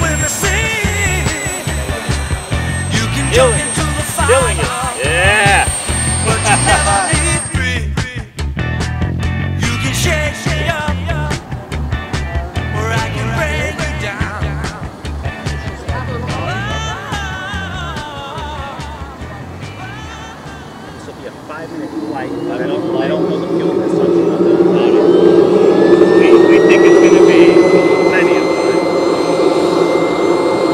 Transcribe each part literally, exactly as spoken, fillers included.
swim the sea. You can jump Killing into it. the fire, Killing it. Yeah. but you never leave free. You can shake me up, or I can break you down. This will be a five-minute flight. I don't, I don't know the fuel consumption of the bottom. We, we think it's going to be plenty of time.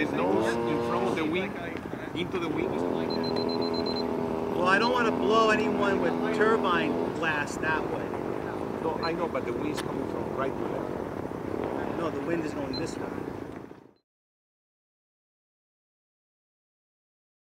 his nose in front of the wing, into the wing. Well, I don't want to blow anyone with turbine blast that way. No, I know, but the wind's coming from right to left. No, the wind is going this way.